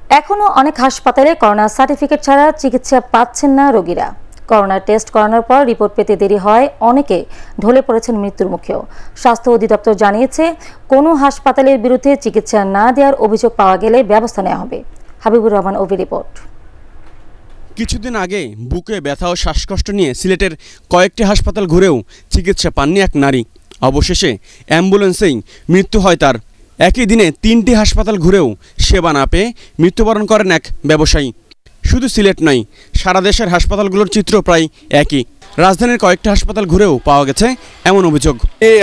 এখনো অনেক হাসপাতালে করোনা সার্টিফিকেট ছাড়া চিকিৎসা পাচ্ছেন না রোগীরা। করোনা টেস্ট করানোর পর রিপোর্ট পেতে দেরি হয়, অনেকে ঢলে পড়েছেন মৃত্যুর মুখেও। স্বাস্থ্য অধিদপ্তর জানিয়েছে, কোনো হাসপাতালের বিরুদ্ধে চিকিৎসা না দেওয়ার অভিযোগ পাওয়া গেলে ব্যবস্থা নেওয়া হবে। হাবিবুর রহমান ওভি রিপোর্ট। কিছুদিন আগে বুকে ব্যথা ও শ্বাসকষ্ট নিয়ে সিলেটের কয়েকটি হাসপাতাল ঘুরেও চিকিৎসা পাননি এক নারী। অবশেষে অ্যাম্বুলেন্সেই মৃত্যু হয় তার। একই দিনে 3টি হাসপাতাল ঘুরেও সেবা না পেয়ে মৃত্যুবরণ করেন এক ব্যবসায়ী। শুধু সিলেট নয়, সারা দেশের হাসপাতালগুলোর চিত্র প্রায় একই। রাজধানীর কয়েকটি হাসপাতাল ঘুরেও পাওয়া গেছে এমন অভিযোগ।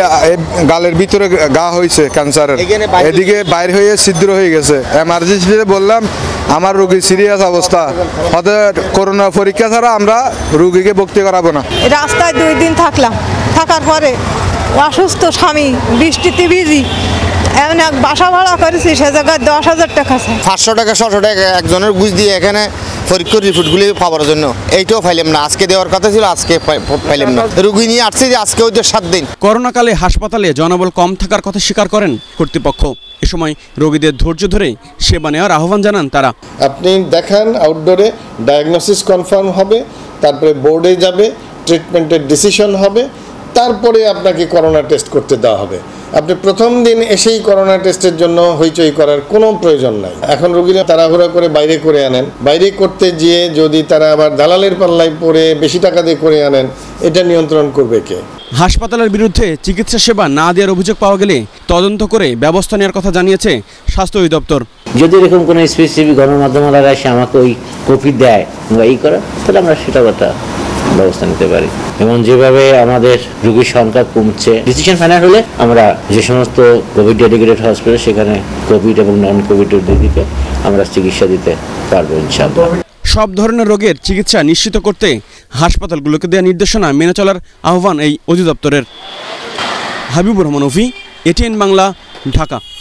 গালের ভিতরে গা হয়েছে ক্যান্সারের, এদিকে বাইর হয়ে ছিদ্র হয়ে গেছে। এমার্জেন্সিতে বললাম আমার রোগী সিরিয়াস অবস্থা, করোনা পরীক্ষা ছাড়া আমরা রোগীকে ভর্তি করাবো না। রাস্তায় 2 দিন থাকলাম, থাকার পরে অসুস্থ স্বামী বৃষ্টিতে ভিজি, এমন এক বাসা ভাড়া করেছি, সে জায়গায় 10,000 টাকা, 500 টাকা 600 টাকা একজনের বুঝ দিয়ে এখানে পরীক্ষার রিপোর্টগুলি পাওয়ার জন্য এইটাও পাইলাম না। আজকে দেওয়ার কথা ছিল, আজকে পাইলাম না। রোগী নিয়ে আসছে যে আজকে ওদের 7 দিন। করোনাকালে হাসপাতালে জনবল কম থাকার কথা স্বীকার করেন কর্তৃপক্ষ। এ সময় রোগীদের ধৈর্য ধরে সেবা নেওয়ার আহ্বান জানান তারা। আপনি দেখান, আউটডোরে ডায়াগনোসিস কনফার্ম হবে, তারপরে বোর্ডে যাবে, ট্রিটমেন্টের ডিসিশন হবে, তারপরে আপনাকে করোনা টেস্ট করতে দেওয়া হবে। আপনি প্রথম দিন এসেই করোনা টেস্টের জন্য হইচই করার কোনো প্রয়োজন নাই। এখন রোগীরা তাড়াহুড়া করে বাইরে করে আনেন, বাইরে করতে গিয়ে যদি তারা আবার দালালের পাল্লায় পড়ে বেশি টাকা দিয়ে করে আনেন, এটা নিয়ন্ত্রণ করবে কে? হাসপাতালের বিরুদ্ধে চিকিৎসা সেবা না দেওয়ার অভিযোগ পাওয়া গেলে তদন্ত করে ব্যবস্থা নেওয়ার কথা জানিয়েছে স্বাস্থ্য অধিদপ্তর। যদি এরকম কোনো স্পেসিফিক গণমাধ্যমরা এসে আমাকে ওই কপি দেয় বা এই করে, তাহলে আমরা সেটা কথা ব্যবস্থা নিতে পারি। এবং যেভাবে আমাদের রোগীর সংখ্যা কমছে, ডিসিশন ফাইনাল হলে আমরা যে সমস্ত কোভিড ডেডিকেটেড হসপিটাল সেখানে কোভিড এবং নন কোভিড রোগীকে আমরা চিকিৎসা দিতে পারবো ইনশাআল্লাহ। সব ধরনের রোগের চিকিৎসা নিশ্চিত করতে হাসপাতালগুলোকে দেওয়া নির্দেশনা মেনে চলার আহ্বান এই অধিদপ্তরের। হাবিবুর রহমান ওভি, এটিএন বাংলা, ঢাকা।